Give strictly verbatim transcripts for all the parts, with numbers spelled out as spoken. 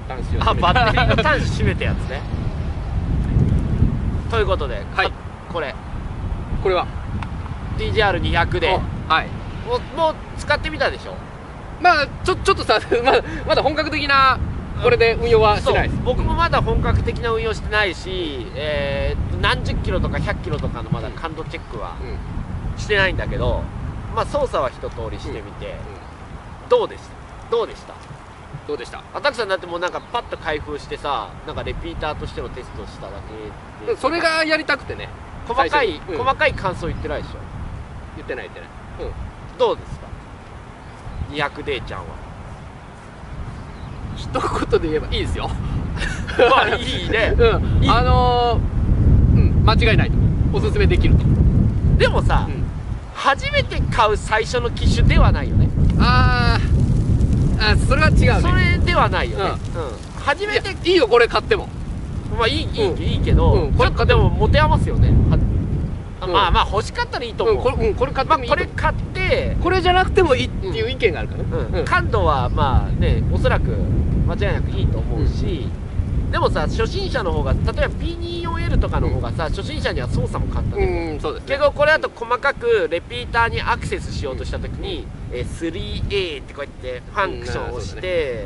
端子をあ、バッテリーの端子閉めたやつね。ということで、 はい、 これこれはディージェーアールにひゃく で、 はい、 もう、もう使ってみたでしょ。 まあちょちょっとさまだまだ本格的なこれで運用はしてないです。 僕もまだ本格的な運用してないし、えー、何十キロとかひゃっキロとかのまだ感度チェックはしてないんだけど、まあ操作は一通りしてみて、どうでしたどうでしたどうでしたアタックさんだってもうなんかパッと開封してさ、なんかレピーターとしてのテストをしただけで、 それがやりたくてね。 細かい、 うん、 細かい感想言ってないでしょ。 言ってない言ってない、うん、 どうですか にひゃくデー ちゃんは。 一言で言えばいいですよ。 まあいいね、 うん、いいあのー、うん、間違いないと、おすすめできると。 でもさ、うん、初めて買う最初の機種ではないよね。 あーあ、それは違うね。 それではないよね、うん、うん、初めていいよこれ買っても。 まあいい、いい、うん、いいけど、うん、これでも持て余すよね、うん、まあまあ欲しかったらいいと思う、 うん、これ、うん、これ買ってもいい、まあ、 これ買ってこれじゃなくてもいいっていう意見があるから、 うんうん、感度はまあね、おそらく間違いなくいいと思うし、うん、でもさ、初心者の方が、例えば ピーにじゅうよんエル とかの方がさ、うん、初心者には操作も簡単で、うん、そうですね、結構これだと細かくレピーターにアクセスしようとしたときに、うん、え スリーエー ってこうやってファンクションを押して、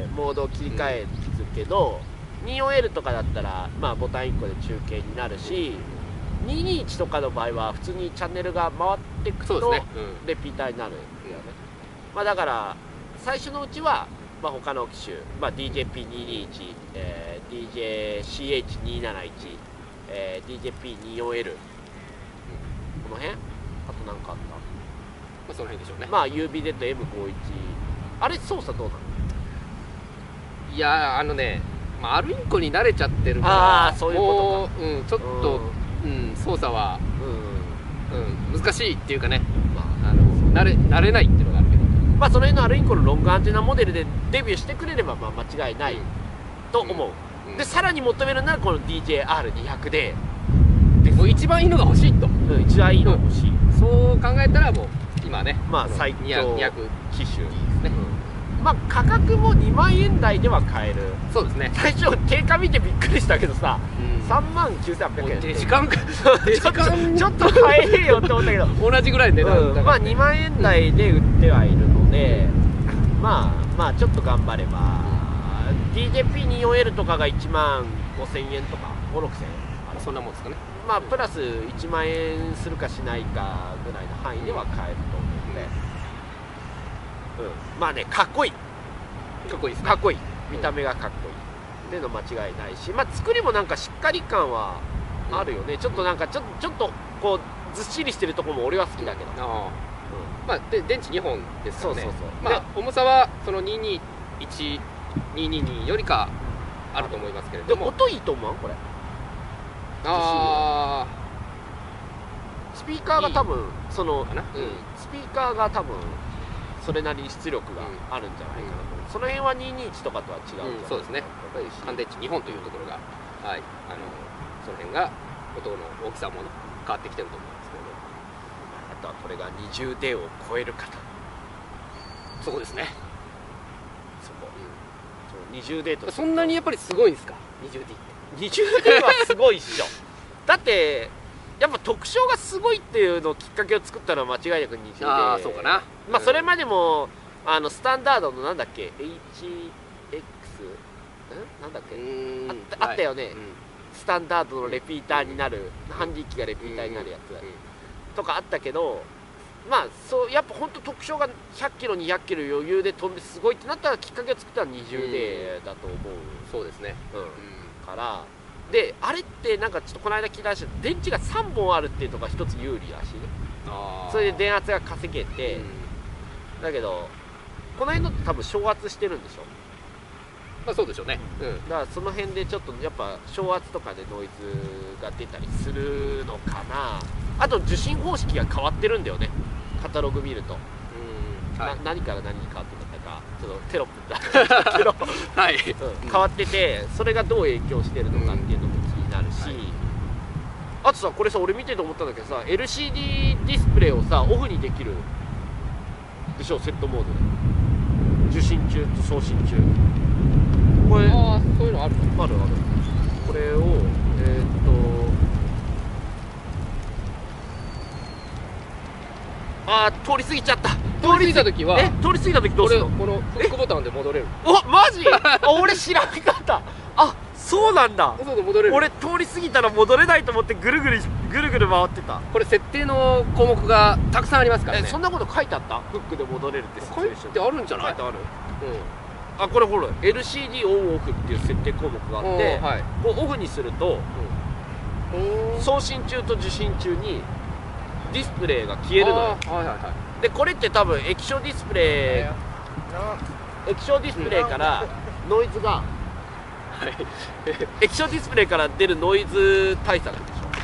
うんね、モードを切り替えるけど、うん、にじゅうよんエル とかだったら、まあ、ボタンいっこで中継になるし、にひゃくにじゅういちとかの場合は普通にチャンネルが回っていくと、ね、うん、レピーターになるんだよね、うん、まあ、だから最初のうちは、まあ、他の機種、まあ、ディージェーピーにひゃくにじゅういち、えー、ディージェーシーエイチにひゃくななじゅういち、えー、ディージェーピーにじゅうよんエル、うん、この辺あと何かあった、まあ、その辺でしょうね。 まあ ユービーゼットエムごじゅういち、 あれ操作どうなの？ いやあのね、まあ、アルインコに慣れちゃってるから、 ああそういうことか、 うん、ちょっと、うん、操作は、うんうん、難しいっていうかね、まあ、あの慣れ慣れないっていうのがあるけど、 まあその辺のアルインコのロングアンテナモデルでデビューしてくれればまあ間違いないと思う、うんうん、でさらに求めるならこの ディージェーアールにひゃく でもう一番いいのが欲しいと、 うん、一番いいのが欲しい、 うん、そう考えたらもう今ね、 まあ最強にひゃく機種ですね、 うん、まあ価格もにまんえん台では買える。 そうですね。 最初定価見てびっくりしたけどさ、うん、さんまんきゅうせんはっぴゃくえん、 デジカンかちょっとちょっと買えよって思ったけど同じぐらいで値段、 うん、まあにまんえん台で売ってはいるので、うん、まあまあちょっと頑張れば、うん、ディージェーピーにじゅうよんエル とかがいちまんごせんえんとかご、ろくせんえん、 そんなもんですかね。 まあプラスいちまんえんするかしないかぐらいの範囲では買えると思うので、うんうん、まあね、かっこいいかっこいいですね。 かっこいい、見た目がかっこいい、うん、っていうの間違いないし、まあ作りもなんかしっかり感はあるよね、うん、ちょっとなんかちょちょっとこうずっしりしてるところも俺は好きだけど、あ、 うん、まあで電池にほんですからね。そうそうそう、まあ重さはそのにひゃくにじゅういち、にひゃくにじゅうによりかあると思いますけれども、 で音いいと思うこれ。 ああ、 スピーカーが多分その、うん、スピーカーが多分それなりに出力があるんじゃないかなと、うん、その辺はにひゃくにじゅういちとかとは違う、うん、 そうですね。乾電池にほんというところが、はい、あのその辺が音の大きさも変わってきてると思うんですけど、 あとはこれが にじゅうディー を超えるかと、 そこですね。 そこ、うん、にじゅうディー とそんなにやっぱりすごいんですか にじゅうディー って。 にじゅうディー はすごいっしょだってやっぱ特徴がすごいっていうのをきっかけを作ったのは間違いなくにじゅうディー。 ああそうかな。 まあそれまでもあのスタンダードのなんだっけ エイチエックス んなんだっけ あ, あったよね、はい、うん、スタンダードのレピーターになる、うん、ハンディ機がレピーターになるやつ、うんうん、とかあったけど、まあそうやっぱ本当特徴がひゃっキロにひゃっキロ余裕で飛んですごいってなったらきっかけを作ったのはにじゅうディーだと思う、 うん、そうですね、 うん、うん、からであれってなんかちょっとこの間聞いた話で電池がさんぼんあるっていうのが一つ有利らしいね。あ、それで電圧が稼げて、うん、だけどこの辺のって多分昇圧してるんでしょ。 まあそうでしょうね、うん、 だからその辺でちょっとやっぱ昇圧とかでノイズが出たりするのかな。あと受信方式が変わってるんだよね、カタログ見ると、うん、はい、な何から何に変わってるんだったかちょっとテロップだけど、はい、うん、変わっててそれがどう影響してるのかっていうのも気になるし、うん、はい、あとさこれさ俺見てて思ったんだけどさ エルシーディー ディスプレイをさオフにできるでしょ、セットモードで受信中と送信中、これあるあるある。これをえー、っとあー通り過ぎちゃった。 通り過ぎた時はえ通り過ぎた時どうするの？ このフックボタンで戻れる。 おマジあ俺知らなかった。あそうなんだ。 そうそう戻れる。 俺通り過ぎたら戻れないと思ってぐるぐるぐるぐる回ってた。 これ設定の項目がたくさんありますからね。 えそんなこと書いてあった？フックで戻れるって書いてあるんじゃない？ 書いてある。うん。あこれほら エルシーディー オンオフっていう設定項目があって、はい、こうオフにすると、うん、送信中と受信中にディスプレイが消えるのよ。はいはいはい、でこれって多分液晶ディスプレイ液晶ディスプレイからノイズが液晶ディスプレイから出るノイズ対策でし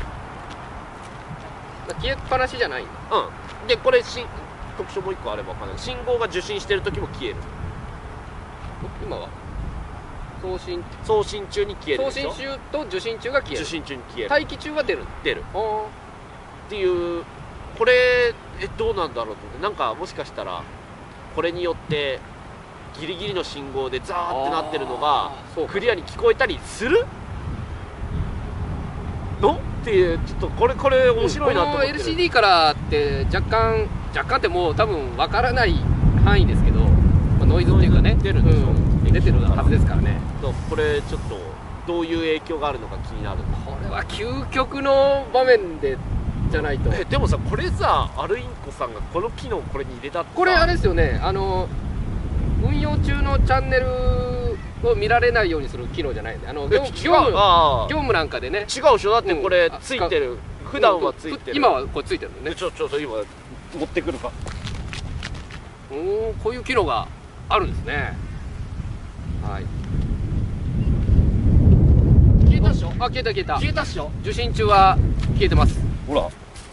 ょ。 消えっぱなしじゃないんだ。 うんでこれし特徴もういっこあれば分かんない。信号が受信してる時も消える。 今は送信送信中に消えるでしょ。 送信中と受信中が消える。 受信中に消える。 待機中は出る出るっていう。これえどうなんだろうと思って、なんかもしかしたらこれによってギリギリの信号でザーってなってるのがクリアに聞こえたりするのっていう、ちょっとこれこれ面白いなと思ってる。 この エルシーディー からって若干若干ってもう多分わからない範囲ですけど、まあ、ノイズっていうかね出るでしょ、うん、 出てるはずですからね。 これちょっとどういう影響があるのか気になる。 これは究極の場面でじゃないと。 えでもさこれさアルインコさんがこの機能これに入れたってこれあれですよね、あの運用中のチャンネルを見られないようにする機能じゃないんで、あの業務業務なんかでね。 違うでしょ。だってこれついてる、うん、普段はついてる。 今はこれついてるのね。 ちょちょっと今持ってくるか。 おおこういう機能があるんですね。はい消えたっしょ。あ消えた消えた消えたっしょ。 受信中は消えてます。 ほら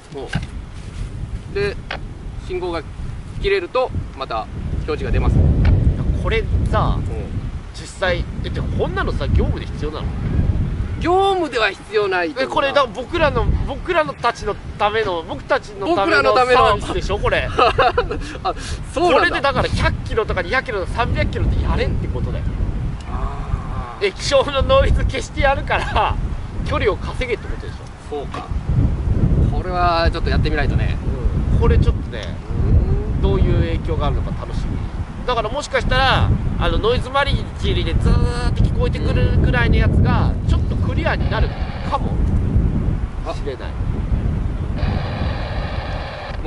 で信号が切れるとまた表示が出ます。 これさ、うん、実際えってこんなのさ業務で必要なの？ 業務では必要ない。 えこれだ僕らの僕らのたちのための僕たちのためのサービスでしょこれ。あそうなんだ。これでだからひゃっキロとかにひゃっキロとかさんびゃっキロってやれってことだよ。あ液晶のノイズ消してやるから距離を稼げってことでしょ。 そうか。これはちょっとやってみないとね、 うん、これちょっとねどういう影響があるのか楽しみだから、もしかしたらあのノイズマリキリでずーっと聞こえてくるくらいのやつがちょっとクリアになるかもしれない。も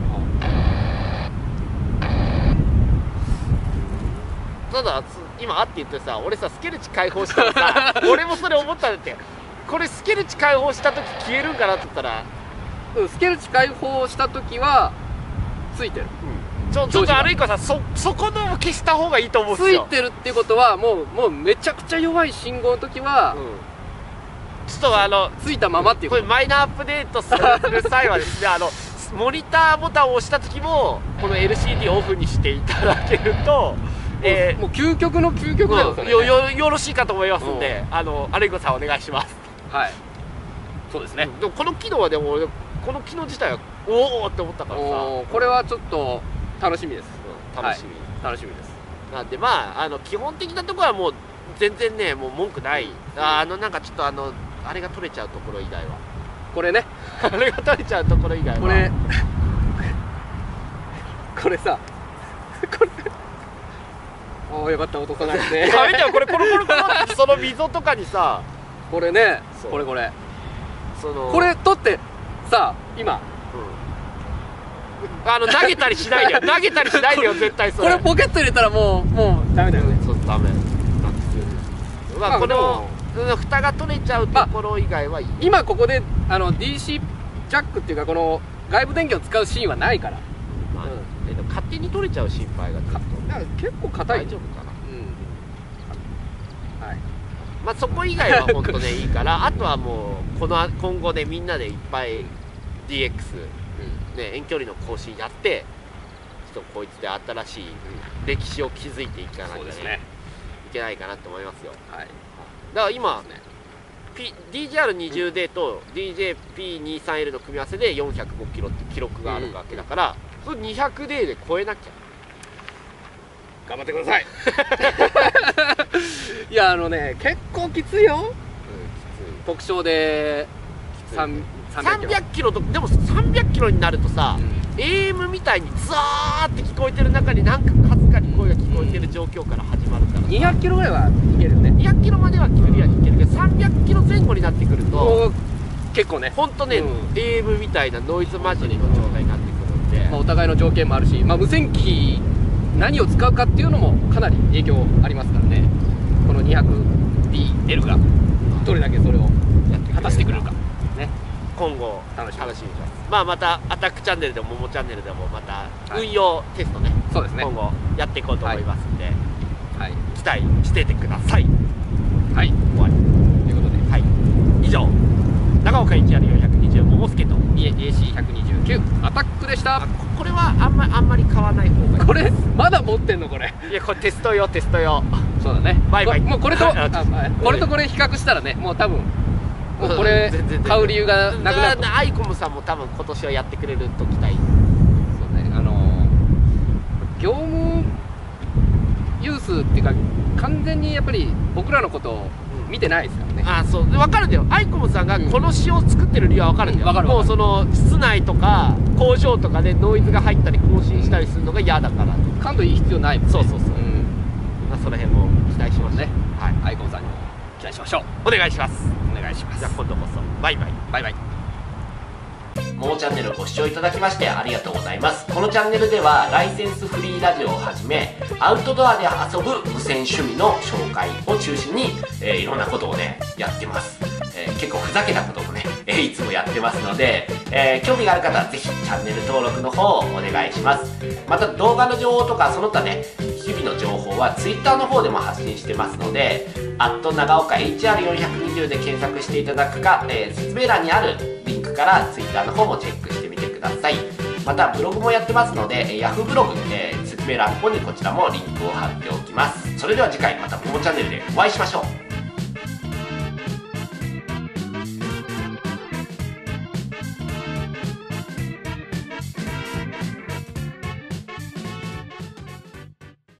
ただ今あって言ってさ、俺さスケルチ解放したらさ俺もそれ思ったんだって。これスケルチ解放した時消えるんかなって言ったら、 うん、スケルチ解放した時はついてる、 うん、ちょちょっと悪いからさ、そそこの消した方がいいと思うんですよ。 ついてるっていうことはもうもうめちゃくちゃ弱い信号の時は、うん、 ちょっとあのついたままっていうこと。 これマイナーアップデートする際はですねあのモニターボタンを押した時もこの エルシーディー をオフにしていただけるとえー、もう究極の究極だよ、 うん、よ, よ, よろしいかと思いますんで、うん、あのアレグさんお願いします。はいそうですね、 うん、でもこの機能はでもこの機能自体はおおって思ったからさ、 これはちょっと楽しみです、 うん、楽しみ、 はい、楽しみです。 なんでまああの基本的なところはもう全然ねもう文句ない、うん、あのなんかちょっとあのあれが取れちゃうところ以外はこれねあれが取れちゃうところ以外はこれこれさこれああよかった落とさないですねやめてよこれコロコロコロってその溝とかにさこれねこれこれそのこれ取ってさ今、 うん、あの投げたりしないでよ投げたりしないでよ絶対それこれポケット入れたらもうもうダメだよね。 そうダメなんですよ。まあこの蓋が取れちゃうところ以外はいい。 今ここであの ディーシー ジャックっていうかこの外部電源を使うシーンはないから、 まあうん、えっと勝手に取れちゃう心配がちょっと結構硬い。 大丈夫かな、 うんはい、 まあそこ以外は本当ねいいからあとはもうこの今後ねみんなでいっぱい ディーエックス、うんね、遠距離の更新やってちょっとこいつで新しい歴史を築いていかなきゃ、ねね、いけないかなと思いますよ。はい、だから今、ね、ディージェーアールにじゅうディー と ディージェーピーにじゅうさんエル の組み合わせでよんひゃくごキロって記録があるわけだから、うん、それ にひゃくディー で超えなきゃ頑張ってくださいいやあのね結構きついよ、うん、きつい特徴でさんびゃっキロとでもさんびゃっキロになるとさ、うん、エーエム みたいにザーって聞こえてる中になんかかすかに声が聞こえてる状況から始まるから、 にひゃくキロぐらいはいけるよね。 にひゃくキロまではクリアにいけるけどさんびゃっキロぜん後になってくると結構ねほんとね、うん、エーエム みたいなノイズ混じりの状態になってくるんで、 まあ、お互いの条件もあるし、まあ、無線機何を使うかっていうのもかなり影響ありますからね。この にひゃくディーエル がどれだけそれを果たしてくれるかね、 今後楽しみにします。まあまたアタックチャンネルでもモモチャンネルでもまた運用テストね、そうですね、今後やっていこうと思いますんで、はい、期待しててください。はい、終わりということで、はい、以上長岡 いちアールよんひゃくにじゅう モモスケとエーシーひゃくにじゅうきゅう アタックでした。 これはあんまあんまり買わない方がいい。 これまだ持ってんのこれ。 いやこれテスト用テスト用。 そうだね。 バイバイ。 もうこれとこれとこれ比較したらね、もう多分もうこれ買う理由がなくなる。 アイコムさんも多分今年はやってくれると期待。 そうね、あの業務ユースっていうか完全にやっぱり僕らのことを見てないですからね。 ああそう分かるんだよ。アイコムさんがこの詩を作ってる理由は分かるんだよ、うん、もうその室内とか工場とかでノイズが入ったり更新したりするのが嫌だから感度いい必要ないもんね。 そうそうそう、うん、まあその辺も期待しますね。 はい、アイコムさんにも期待しましょう。 お願いします。 お願いします。 じゃあ今度こそバイバイバイバイ。 モモチャンネルご視聴いただきましてありがとうございます。このチャンネルではライセンスフリーラジオをはじめアウトドアで遊ぶ無線趣味の紹介を中心に、えー、いろんなことをねやってます、えー、結構ふざけたこともね、えー、いつもやってますので、えー、興味がある方はぜひチャンネル登録の方をお願いします。また動画の情報とかその他ね日々の情報は Twitter の方でも発信してますのでアット長岡 エイチアールよんひゃくにじゅう で検索していただくか、えー、説明欄にあるリンクから Twitter の方もチェックしてみてください。またブログもやってますので Yahoo ブログ、えー、説明欄の方にこちらもリンクを貼っておきます。それでは次回またモモチャンネルでお会いしましょう。